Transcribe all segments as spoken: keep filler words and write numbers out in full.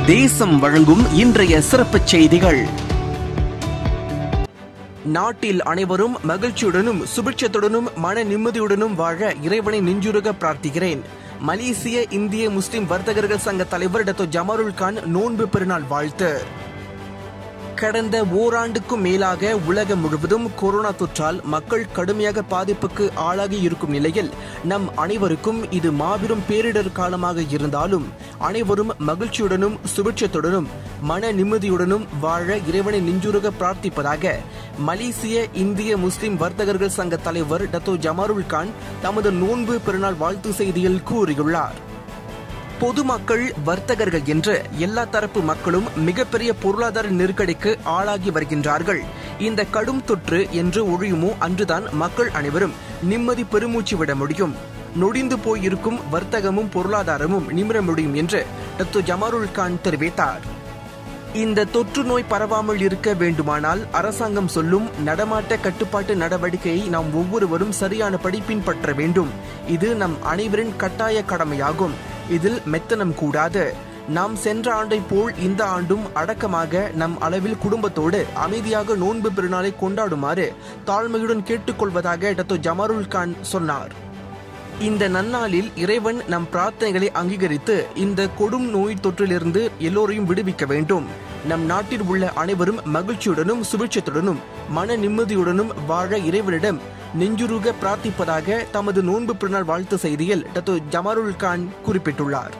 தேசம் வழங்கும் இன்றைய சிறப்பு செய்திகள். நாட்டில் அனைவரும் மகிழ்ச்சியுடனும் சுபிட்சத்துடனும் மன நிம்மதியுடனும் வாழ இறைவனை நெஞ்சுருக பிரார்த்திக்கிறேன். மலேசிய இந்திய முஸ்லிம் வர்த்தகர்கள் சங்க தலைவர் டாக்டர் ஜமாருல் கான் நோன்பு பெருநாள் வாழ்த்து. கடந்த ஓராண்டுக்கும் மேலாக உலகம் முழுவதும் கொரோனா தொற்றால் மக்கள் கடுமையாக பாதிப்புக்கு ஆளாகி இருக்கும் நிலையில் நம் அனைவருக்கும் இது மாபெரும் பேரிடர் காலமாக இருந்தாலும் அனைவரும் மகிழ்ச்சியுடனும் சுபிட்சத்துடனும் மன நிம்மதியுடனும் வாழ இறைவனை நெஞ்சுருக பிரார்த்திப்பதாக மலேசிய இந்திய முஸ்லிம் வர்த்தகர்கள் சங்க தலைவர் டாக்டர் ஜமாருல் கான் தமது நோன்பு பெருநாள் வாழ்த்து செய்தியில் கூறியுள்ளார். பொதுமக்கள், வர்த்தகர்கள் என்று எல்லா தரப்பு மக்களும் மிகப்பெரிய பொருளாதார நெருக்கடிக்கு ஆளாகி வருகின்றார்கள். இந்த கடும் தொற்று என்று ஒழியுமோ அன்றுதான் மக்கள் அனைவரும் நிம்மதி பெருமூச்சு விட முடியும். நொடிந்து போயிருக்கும் வர்த்தகமும் பொருளாதாரமும் நிமிர முடியும் என்று டாக்டர் ஜமாருல் கான் தெரிவித்தார். இந்த தொற்று நோய் பரவாமல் இருக்க வேண்டுமானால் அரசாங்கம் சொல்லும் நடமாட்ட கட்டுப்பாட்டு நடவடிக்கையை நாம் ஒவ்வொருவரும் சரியானபடி பின்பற்ற வேண்டும். இது நம் அனைவரின் கட்டாய கடமையாகும். இதில் மெத்தனம் கூடாது. நாம் சென்ற ஆண்டை போல் இந்த ஆண்டும் அடக்கமாக நம் அளவில் குடும்பத்தோடு அமைதியாக நோன்பு பெருநாளை கொண்டாடுமாறு தாழ்மையுடன் கேட்டுக்கொள்வதாக டாக்டர் ஜமாருல் கான் சொன்னார். இந்த நன்னாளில் இறைவன் நம் பிரார்த்தனைகளை அங்கீகரித்து இந்த கொடும் நோய் தொற்றிலிருந்து எல்லோரையும் விடுவிக்க வேண்டும். நம் நாட்டில் உள்ள அனைவரும் மகிழ்ச்சியுடனும் சுபிட்சத்துடனும் மன நிம்மதியுடனும் வாழ இறைவனிடம் நெஞ்சுருக பிரார்த்திப்பதாக தமது நோன்பு பெருநாள் வாழ்த்து செய்தியில் டாக்டர் ஜமாருல் கான் குறிப்பிட்டுள்ளார்.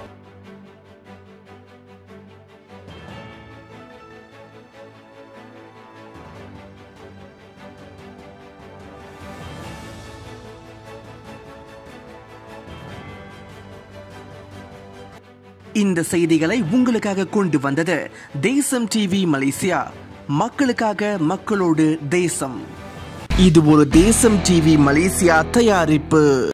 இந்த செய்திகளை உங்களுக்காக கொண்டு வந்தது தேசம் டிவி மலேசியா. மக்களுக்காக, மக்களோடு தேசம். இது ஒரு தேசம் டிவி மலேசியா தயாரிப்பு.